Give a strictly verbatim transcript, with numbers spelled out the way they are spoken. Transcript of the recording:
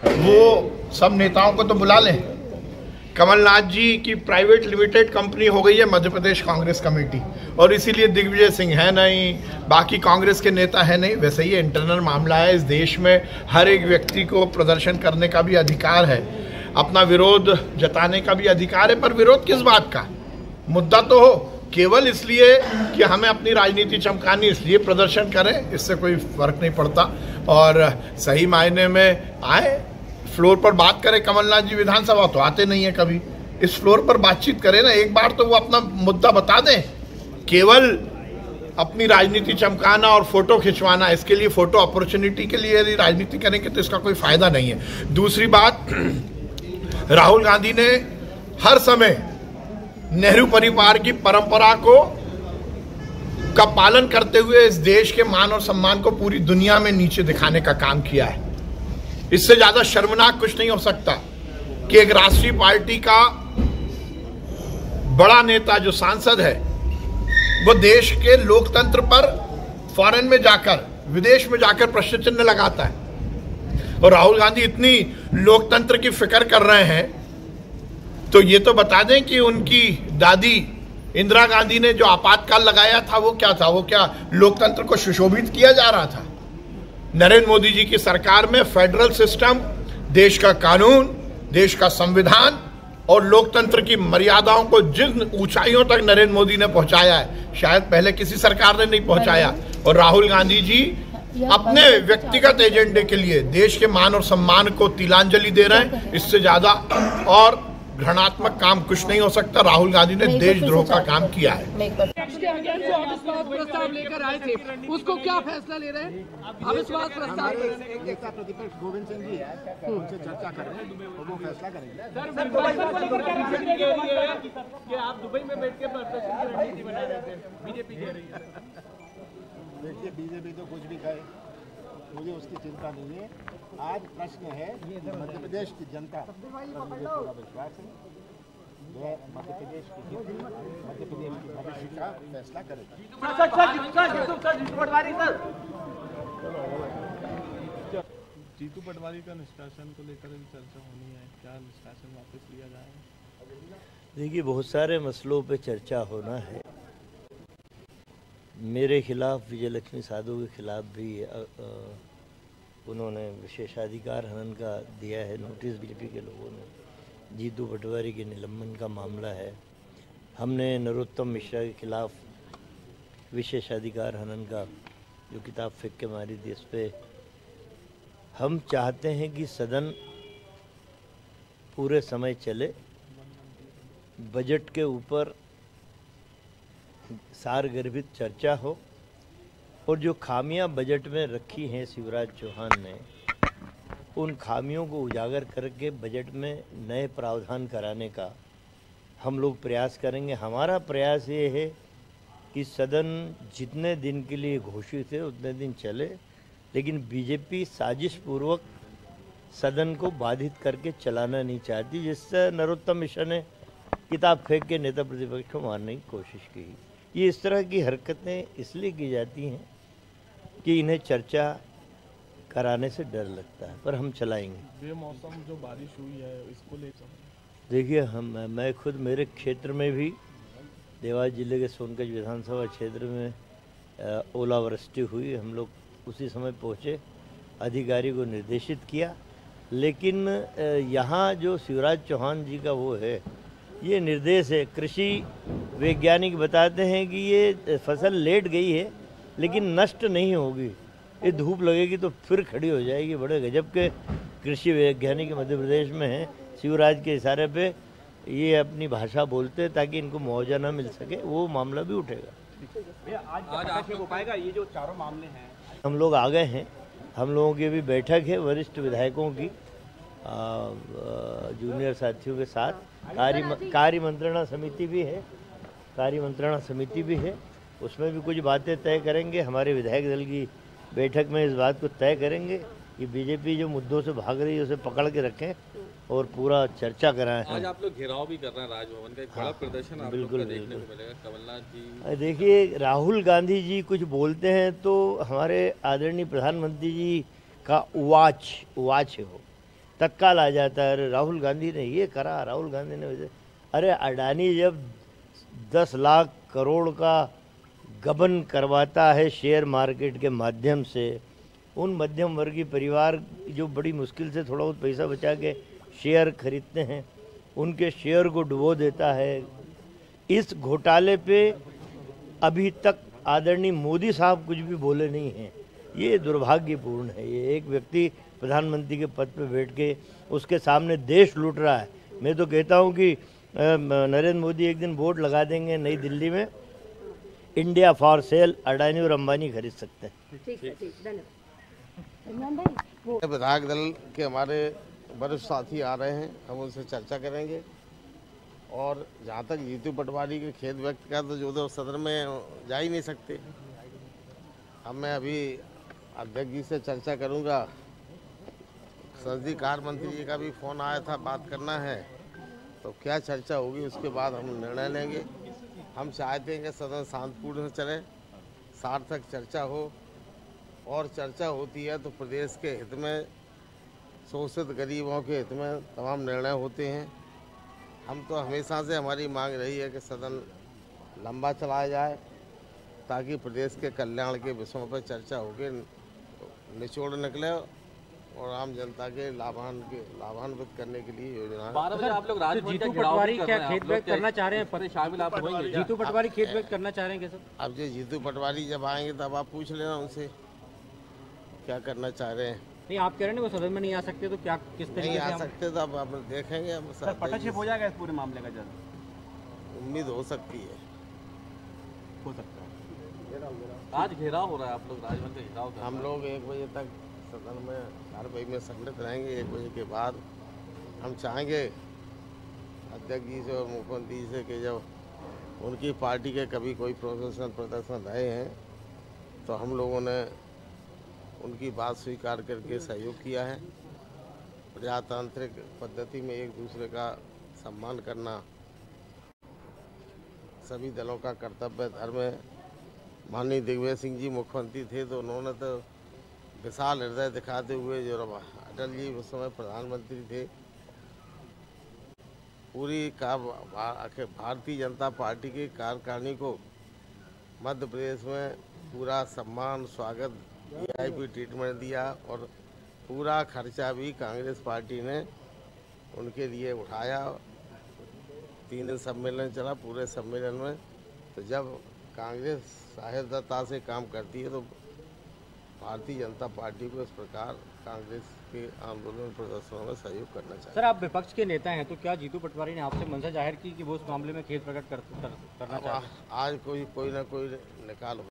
वो सब नेताओं को तो बुला लें। कमलनाथ जी की प्राइवेट लिमिटेड कंपनी हो गई है मध्य प्रदेश कांग्रेस कमेटी, और इसीलिए दिग्विजय सिंह है नहीं, बाकी कांग्रेस के नेता है नहीं। वैसे ही इंटरनल मामला है। इस देश में हर एक व्यक्ति को प्रदर्शन करने का भी अधिकार है, अपना विरोध जताने का भी अधिकार है, पर विरोध किस बात का? मुद्दा तो हो, केवल इसलिए कि हमें अपनी राजनीति चमकानी इसलिए प्रदर्शन करें, इससे कोई फर्क नहीं पड़ता। और सही मायने में आए, फ्लोर पर बात करें। कमलनाथ जी विधानसभा तो आते नहीं है कभी, इस फ्लोर पर बातचीत करें ना, एक बार तो वो अपना मुद्दा बता दें। केवल अपनी राजनीति चमकाना और फोटो खिंचवाना, इसके लिए फोटो अपॉर्चुनिटी के लिए यदि राजनीति करेंगे तो इसका कोई फायदा नहीं है। दूसरी बात, राहुल गांधी ने हर समय नेहरू परिवार की परंपरा को का पालन करते हुए इस देश के मान और सम्मान को पूरी दुनिया में नीचे दिखाने का काम किया है। इससे ज्यादा शर्मनाक कुछ नहीं हो सकता कि एक राष्ट्रीय पार्टी का बड़ा नेता जो सांसद है वो देश के लोकतंत्र पर फॉरेन में जाकर, विदेश में जाकर प्रश्न चिन्ह लगाता है। और राहुल गांधी इतनी लोकतंत्र की फिक्र कर रहे हैं तो ये तो बता दें कि उनकी दादी इंदिरा गांधी ने जो आपातकाल लगाया था वो क्या था? वो क्या लोकतंत्र को सुशोभित किया जा रहा था? नरेंद्र मोदी जी की सरकार में फेडरल सिस्टम, देश का कानून, देश का संविधान और लोकतंत्र की मर्यादाओं को जिन ऊंचाइयों तक नरेंद्र मोदी ने पहुंचाया है, शायद पहले किसी सरकार ने नहीं पहुंचाया। और राहुल गांधी जी अपने व्यक्तिगत एजेंडे के लिए देश के मान और सम्मान को तिलांजलि दे रहे हैं। इससे ज्यादा और घृणात्मक काम कुछ नहीं हो सकता। राहुल गांधी ने देशद्रोह का काम किया है। प्रस्ताव लेकर आए थे, उसको क्या फैसला ले रहे हैं? अविश्वास प्रस्ताव प्रतिपक्ष गोविंद सिंह जी उनसे चर्चा कर रहे हैं और वो फैसला करेंगे। कि आप दुबई में बैठ के प्रदर्शन की रणनीति बना रहे थे, बीजेपी कह रही है। देखिए, बीजेपी तो कुछ भी कहे, मुझे उसकी चिंता नहीं है। आज प्रश्न है मध्य प्रदेश की जनता पर मुझे पूरा विश्वास है, वह मध्य प्रदेश की मध्य प्रदेश की भविष्य का फैसला करेगा। जीतू पटवारी का निष्कासन को लेकर भी चर्चा होनी है, क्या निष्कासन वापस लिया जाएगा? देखिए, बहुत सारे मसलों पे चर्चा होना है। मेरे खिलाफ, विजयलक्ष्मी साधु के खिलाफ भी आ, आ, उन्होंने विशेषाधिकार हनन का दिया है नोटिस बीजेपी के लोगों ने। जीतू पटवारी के निलंबन का मामला है। हमने नरोत्तम मिश्रा के खिलाफ विशेषाधिकार हनन का जो किताब फेंक के मारी थी, इस पे हम चाहते हैं कि सदन पूरे समय चले, बजट के ऊपर सारगर्भित चर्चा हो और जो खामियां बजट में रखी हैं शिवराज चौहान ने, उन खामियों को उजागर करके बजट में नए प्रावधान कराने का हम लोग प्रयास करेंगे। हमारा प्रयास ये है कि सदन जितने दिन के लिए घोषित है उतने दिन चले, लेकिन बीजेपी साजिश पूर्वक सदन को बाधित करके चलाना नहीं चाहती, जिससे नरोत्तम मिश्रा ने किताब फेंक के नेता प्रतिपक्ष को मारने की कोशिश की। ये इस तरह की हरकतें इसलिए की जाती हैं कि इन्हें चर्चा कराने से डर लगता है, पर हम चलाएंगे। बेमौसम जो बारिश हुई है इसको लेकर देखिए, हम मैं खुद मेरे क्षेत्र में भी देवास जिले के सोनकच विधानसभा क्षेत्र में ओलावृष्टि हुई। हम लोग उसी समय पहुँचे, अधिकारी को निर्देशित किया, लेकिन यहाँ जो शिवराज चौहान जी का वो है, ये निर्देश है। कृषि वैज्ञानिक बताते हैं कि ये फसल लेट गई है लेकिन नष्ट नहीं होगी, ये धूप लगेगी तो फिर खड़ी हो जाएगी। बड़े गजब के कृषि वैज्ञानिक मध्य प्रदेश में हैं। शिवराज के इशारे पे ये अपनी भाषा बोलते हैं ताकि इनको मुआवजा ना मिल सके, वो मामला भी उठेगा। आज आज हो पाएगा ये जो चारों मामले हैं? हम लोग आ गए हैं, हम लोगों की भी बैठक है वरिष्ठ विधायकों की, जूनियर साथियों के साथ। कार्य कार्य मंत्रणा समिति भी है, कार्य मंत्रणा समिति भी है, उसमें भी कुछ बातें तय करेंगे। हमारे विधायक दल की बैठक में इस बात को तय करेंगे कि बीजेपी जो मुद्दों से भाग रही है उसे पकड़ के रखें और पूरा चर्चा कराएं। आज आप लोग घेराव भी कर रहे हैं राजभवन का, एक बड़ा प्रदर्शन आप लोग का देखने को मिलेगा। कमलनाथ जी, देखिए, राहुल गांधी जी कुछ बोलते हैं तो हमारे आदरणीय प्रधानमंत्री जी का उवाच उवाच है वो, तत्काल आ जाता है, अरे राहुल गांधी ने ये करा, राहुल गांधी ने वैसे। अरे अडानी जब दस लाख करोड़ का गबन करवाता है शेयर मार्केट के माध्यम से, उन मध्यम वर्गीय परिवार जो बड़ी मुश्किल से थोड़ा बहुत पैसा बचा के शेयर खरीदते हैं, उनके शेयर को डुबो देता है। इस घोटाले पे अभी तक आदरणीय मोदी साहब कुछ भी बोले नहीं हैं। ये दुर्भाग्यपूर्ण है। ये एक व्यक्ति प्रधानमंत्री के पद पे बैठ के उसके सामने देश लूट रहा है। मैं तो कहता हूँ कि नरेंद्र मोदी एक दिन बोर्ड लगा देंगे नई दिल्ली में, इंडिया फॉर सेल, अडानी और अंबानी खरीद सकते हैं। ठीक है, ठीक, धन्यवाद। विधायक दल के हमारे वरिष्ठ साथी आ रहे हैं, हम उनसे चर्चा करेंगे। और जहाँ तक जीतू पटवारी के खेद व्यक्त किया, तो जो तो सदन में जा ही नहीं सकते। अब मैं अभी अध्यक्ष जी से चर्चा करूँगा। संसदीय कार्य मंत्री जी का भी फोन आया था, बात करना है, तो क्या चर्चा होगी उसके बाद हम निर्णय लेंगे। हम चाहते हैं कि सदन शांतिपूर्ण से चले, सार्थक चर्चा हो, और चर्चा होती है तो प्रदेश के हित में, शोषित गरीबों के हित में तमाम निर्णय होते हैं। हम तो हमेशा से हमारी मांग रही है कि सदन लंबा चलाया जाए, ताकि प्रदेश के कल्याण के विषयों पर चर्चा होकर निचोड़ निकले और आम जनता के लाभान के लाभान्वित करने के लिए योजना। बारह बजे आप लोग राजभवन जीतू पटवारी क्या खेत व्यक्त करना चाह रहे हैं? पता शामिल आप होंगे? जीतू पटवारी खेत व्यक्त करना चाह रहे हैं क्या सर? अब जो जीतू पटवारी जब आएंगे तब आप पूछ लेना उनसे क्या करना चाह रहे हैं। नहीं, आप कह रहे हैं वो सदन में नहीं आ सकते, तो क्या किस तरीके नहीं से आ हम... सकते तो अब आप देखेंगे। हम पटाक्षेप हो जाएगा इस पूरे मामले का जल्द? उम्मीद हो सकती है, हो सकता है। आज घेराव हो रहा है, आप लोग राजभवन का घेराव कर रहे हैं। हम लोग एक बजे तक सदन में कार्रवाई में सम्मिलित रहेंगे। एक बजे के बाद हम चाहेंगे अध्यक्ष जी से और मुख्यमंत्री जी से कि जब उनकी पार्टी के कभी कोई प्रोफेशनल प्रदर्शन रहे हैं तो हम लोगों ने उनकी बात स्वीकार करके सहयोग किया है। प्रजातांत्रिक पद्धति में एक दूसरे का सम्मान करना सभी दलों का कर्तव्य धर्म है। माननीय दिग्विजय सिंह जी मुख्यमंत्री थे तो उन्होंने तो विशाल हृदय दिखाते हुए, जो अटल जी उस समय प्रधानमंत्री थे, पूरी का भारतीय जनता पार्टी की कार्यकारिणी को मध्य प्रदेश में पूरा सम्मान, स्वागत, वीआईपी ट्रीटमेंट दिया और पूरा खर्चा भी कांग्रेस पार्टी ने उनके लिए उठाया। तीन दिन सम्मेलन चला, पूरे सम्मेलन में तो जब कांग्रेस साहसिकता से काम करती है तो भारतीय जनता पार्टी को इस प्रकार कांग्रेस के आंदोलन प्रदर्शनों में सहयोग करना चाहिए। सर, आप विपक्ष के नेता हैं, तो क्या जीतू पटवारी ने आपसे मंशा जाहिर की कि वो उस मामले में खेद प्रकट कर, कर, करना चाहते हैं? आज कोई कोई ना कोई निकाल